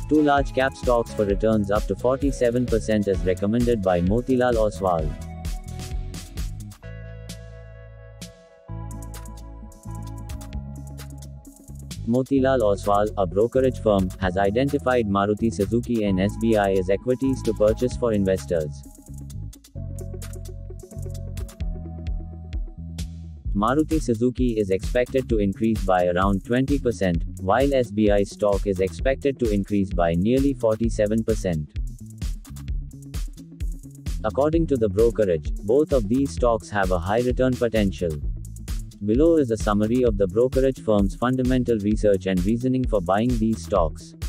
Two large cap stocks for returns up to 47% as recommended by Motilal Oswal. Motilal Oswal, a brokerage firm, has identified Maruti Suzuki and SBI as equities to purchase for investors. Maruti Suzuki is expected to increase by around 20%, while SBI stock is expected to increase by nearly 47%. According to the brokerage, both of these stocks have a high return potential. Below is a summary of the brokerage firm's fundamental research and reasoning for buying these stocks.